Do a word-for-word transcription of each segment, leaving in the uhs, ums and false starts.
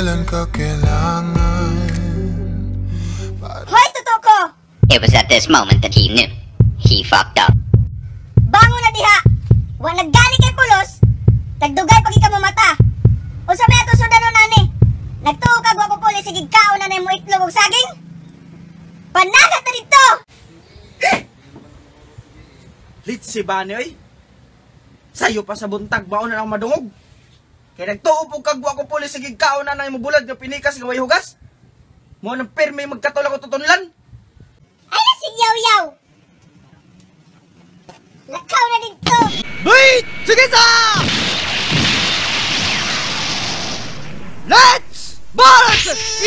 kailan ka kailangan. Hoy, Tutuko! It was at this moment that he knew. He fucked up. Bango na diha! Wa naggali kay pulos, tagdugay pag ikaw mata. O sabi ato sudano nani, nagtuo kag wa ko pulis, sige kao na na mo itlog og saging? Panagat na dito! Lit si Bani, oy. Sayo pa sa buntag, baon na lang madungog. Kaya nagtuo po kagwa ko pulis, sige kao na na mo bulad nga pinikas nga way hugas. Mo nang perme magkatula ko tutunlan. Ay na si Yaw-Yaw! Lakaw na dito! Wait! Sige sa! Let's bolt!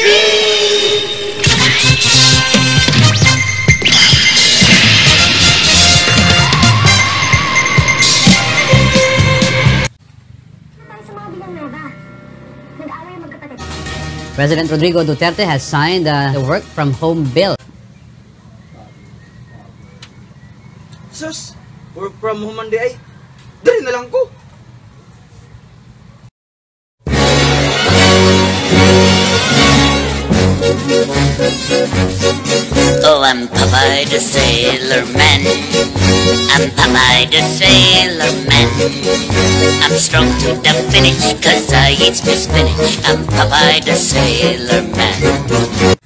President Rodrigo Duterte has signed uh, the work from home bill. Sus, work from home man di ay. Dali na lang ko. Oh, I'm Popeye the Sailor Man. I'm Popeye the Sailor Man. I'm strong to the finish, cause I eat spinach. I'm Popeye the Sailor Man.